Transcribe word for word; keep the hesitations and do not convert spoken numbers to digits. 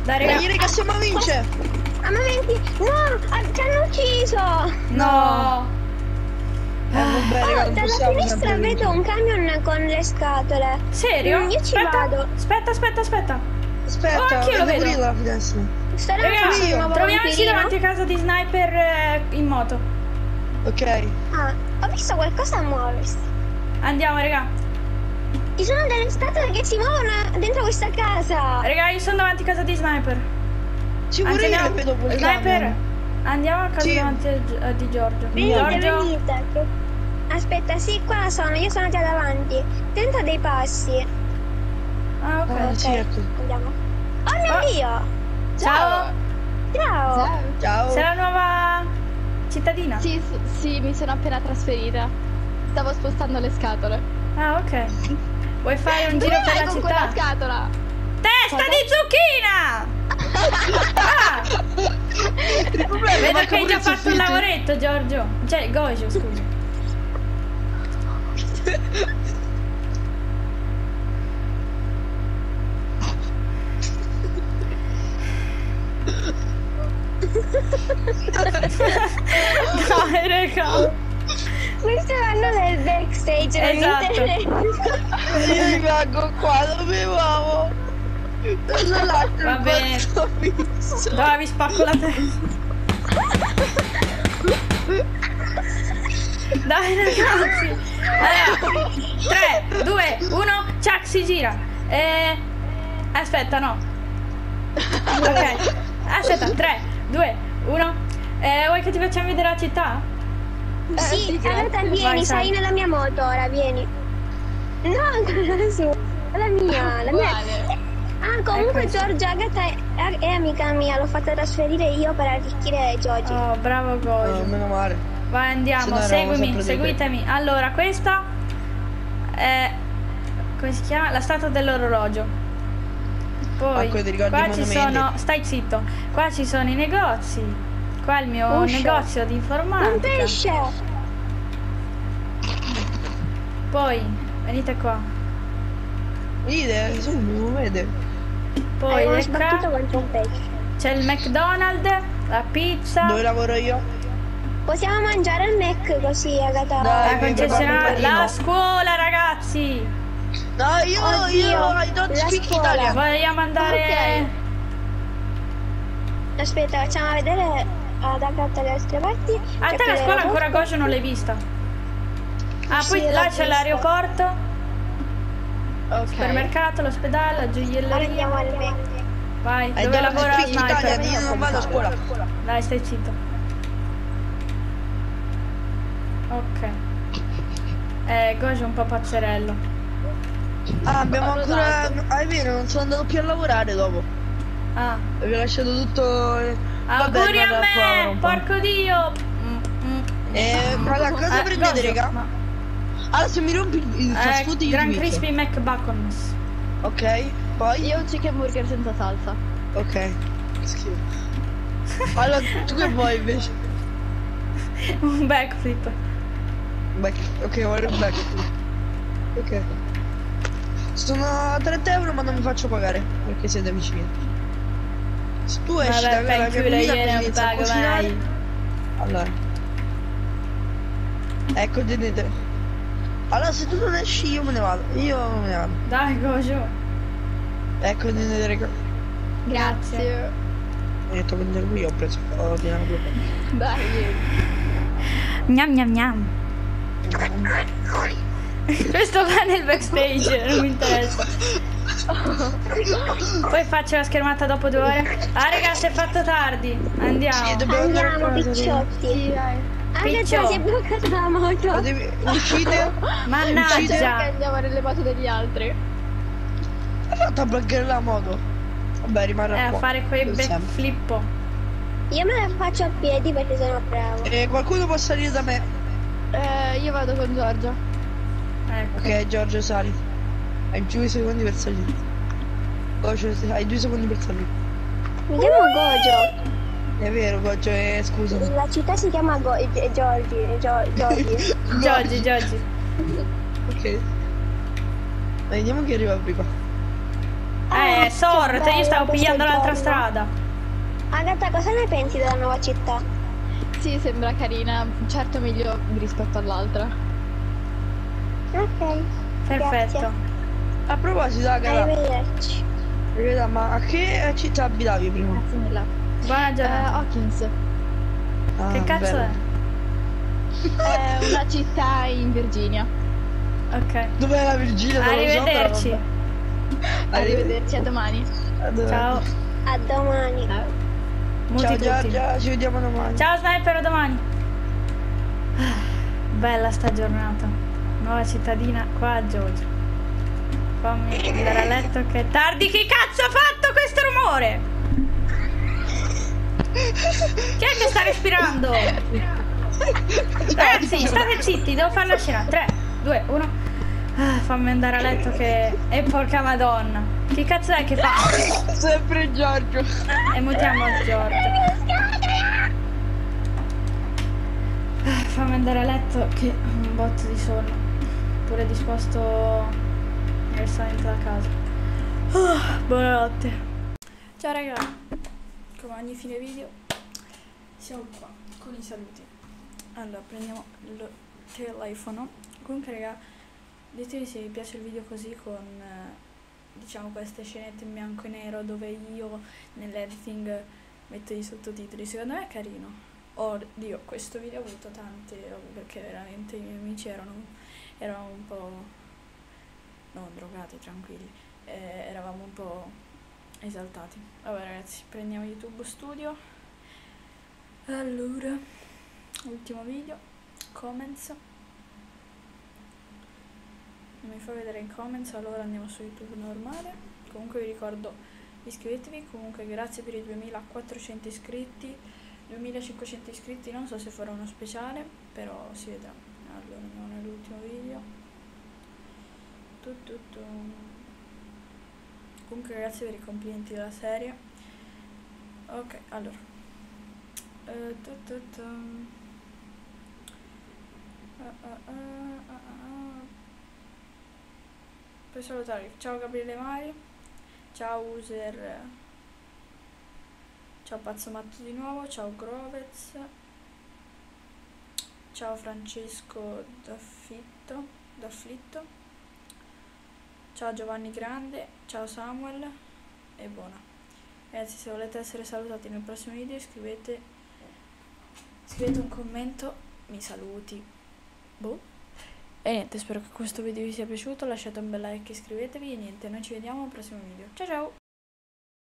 Dai, raga. Dai, raga, siamo a vincere. Ah, ma venti. No, ci hanno ucciso. No. Eh, vabbè, Oh, raga, non dalla possiamo finestra sempre vedo un vincere. camion con le scatole. Serio? Mm, io ci aspetta, vado. Aspetta, aspetta, aspetta. Aspetta, Oh, anch'io lo vedo pure vedo. io dalla finestra. Sto Raga, lanciando un nuovo troviamoci vampirino. davanti a casa di sniper eh, in moto. Ok. Ah, ho visto qualcosa muoversi. Andiamo, raga. Ci sono delle statue che si muovono dentro questa casa. Raga, io sono davanti a casa di sniper. Sì, pure Anzi, io andiamo- le vedo quel Sniper, camion. andiamo a casa Sì. davanti a, Gi- a di Giorgio. Venite, Giorgio. venite. Aspetta, sì, qua sono, io sono già davanti. Dentro dei passi. Ah, ok. Ah, sì, ecco. Andiamo. Oh mio Ah. Dio! Ciao. Ciao! Ciao. Sei la nuova cittadina? Sì, sì, sì, mi sono appena trasferita. Stavo spostando le scatole. Ah, ok. Vuoi fare un giro Dove per vai la con città? quella scatola? Testa Cosa? di zucchina! Ah, Il problema è vedo manca che hai pure già il fatto un soffitto. lavoretto, Giorgio. Cioè, Gojo, scusa. Dai, raga. Questi vanno nel backstage, non Esatto. mi interessa. Io rimango qua, dove vamo? Dall'altro Va bene. fisso. Dai, vi spacco la testa. Dai, ragazzi. Allora, tre, due, uno, ciak, si gira. Eh, aspetta, no. Ok. Aspetta, tre, due, uno. Eh, vuoi che ti facciamo vedere la città? Sì, sì, allora grazie. vieni, Vai, sei Sara. nella mia moto ora, vieni. No, ancora la sua. La mia, la mia. Uguale. Ah, comunque Ecco, sì. Giorgia Agata è, è amica mia, l'ho fatta trasferire io per arricchire Giogi. Oh, bravo Oh, Gojo. meno male. Vai, Se andiamo, no eravamo seguimi, sempre dei seguitemi. Allora, questa è, come si chiama? La statua dell'orologio. Poi, Ecco, ti ricordi qua i ci monumenti? sono, stai zitto, qua ci sono i negozi. Qua è il mio Uscio. negozio di Un informatica. pesce! Poi, venite qua. Vede, su, non vede. Poi, Abbiamo di sbattuto qua contro un pesce. c'è il McDonald's, la pizza, Dove lavoro io? Possiamo mangiare al Mac così, Agata? Dai. la mi concessionaria, preparo un la panino. scuola, ragazzi. No, io, Oddio, io, I don't la speak scuola. Italian. Vogliamo andare... Aspetta, facciamo vedere ad Agata le altre parti. A C'è te la quella scuola ancora rossa. Gojo non l'hai vista. Ah, Sì, poi l'ho là c'è vista. l'aeroporto, Ok. supermercato, l'ospedale, la Ora gioielleria. andiamo al Mac. Vai, I dove don't lavora speak Sniper? Italian, io non vado a scuola. Dai, stai zitto. Ok. Eh, Gojo è un po' pazzerello. Ah, abbiamo Ho ancora... notato. Ah, è vero, non sono andato più a lavorare dopo. Ah. Avevo lasciato tutto... eh, vabbè, Auguri a guarda qua, me, un po'. porco dio. Mm, mm. Eh, ma la cosa Eh, prendete, Gojo, raga? ma- Allora, se mi rompi il il fast Eh, food io Gran ti picchio. Crispy McBacons. Ok, poi? Io un chicken burger senza salsa. Ok. Che schifo. Allora, tu che vuoi invece? Un backflip. Back. Ok, vuole un back. Ok. Sono trenta euro ma non mi faccio pagare perché siete amici miei. Se tu esci Vabbè, da fai la il mia culo, cucina io così non inizio a pago cucinare. mai. Allora. Ecco, tenete. Allora, se tu non esci io me ne vado. Io me ne vado. Dai, Gojo. Ecco, tenete, raga. Grazie. Ho detto prendere qui, ho preso. Ho pieno due. Dai, vieni. Gnam gnam gnam. Questo va nel backstage, non mi interessa. Poi faccio la schermata dopo due ore. Ah, ragazzi, è fatto tardi. Andiamo. Sì, dobbiamo andare a Andiamo, casa. picciotti. Sì, dai. Agata Piccio. si è bloccata la moto. Ma devi... Uscite? Perché Mannaggia. andiamo nelle moto degli altri? Hai fatto a bloccare la moto? Vabbè, Eh, rimarrà a qua. fare quei per sempre. backflippo. Io me la faccio a piedi perché sono bravo. Eh, qualcuno può salire da me? Eh, io vado con Giorgia. Ecco. Ok, Giorgio, sali. Hai due secondi per salire. Gojo, hai due secondi per salire. Mi chiamo Gojo. È vero, Gojo, eh, scusami. La città si chiama Go- Gi- Giorgi. Gio- Giorgi. Giorgi, Giorgi. Ok. Vediamo chi arriva prima. Eh, che sorte, io bello stavo questo pigliando l'altra giorno. strada. Agatha, cosa ne pensi della nuova città? Sì, sembra carina, certo meglio rispetto all'altra. Ok. Perfetto. A proposito, Grazie. Agatha, Arrivederci. Agatha, ma a che città abitavi prima? Grazie mille. Buona Eh, giornata. Hawkins Ah, Che cazzo bello. è? è una città in Virginia. Ok. Dov'è la Virginia? Non lo so, però Arrivederci. vabbè. Arrivederci, a domani. A dove- Ciao. A domani. Muti Ciao tutti. Giorgia, ci vediamo domani. Ciao Sniper, a domani. Ah, bella sta giornata. Nuova cittadina qua a Giorgia. Fammi andare a letto che è tardi. Che cazzo ha fatto questo rumore? Chi è che sta respirando? Ragazzi, state zitti, devo fare la scena. tre, due, uno. Ah, fammi andare a letto che... E porca madonna. Che cazzo è che fa? Sempre Giorgio. E mutiamo il Giorgio. Ah, fammi andare a letto che ho un botto di sonno. Pure disposto nel salente da casa. Ah, buonanotte. Ciao raga. Come ogni fine video siamo qua con i saluti. Allora prendiamo il telefono. Comunque raga, ditemi se vi piace il video così con eh, diciamo queste scenette in bianco e nero dove io nell'editing metto i sottotitoli. Secondo me è carino. Oddio, questo video ha avuto tante robe perché veramente i miei amici erano, erano un po' non drogati, tranquilli, eh, eravamo un po' esaltati. Vabbè ragazzi, prendiamo YouTube Studio. Allora, ultimo video, comments. Non mi fa vedere i comments, allora andiamo su YouTube normale. Comunque vi ricordo, iscrivetevi. Comunque grazie per i duemilaquattrocento iscritti, duemilacinquecento iscritti, non so se farò uno speciale, però si vedrà. Allora andiamo nell'ultimo video. Tu, tu, tu. Comunque grazie per i complimenti della serie. Ok, allora uh, tu, tu, tu. Uh, uh, uh, uh, uh. Per salutare, ciao Gabriele Mari, ciao User, ciao Pazzo Matto di nuovo, ciao Grovez, ciao Francesco Daffitto, Dafflitto, ciao Giovanni Grande, ciao Samuel e buona. Ragazzi, se volete essere salutati nel prossimo video iscrivete, scrivete un commento, mi saluti, boh. E niente, spero che questo video vi sia piaciuto, lasciate un bel like, iscrivetevi e niente, noi ci vediamo al prossimo video. Ciao ciao!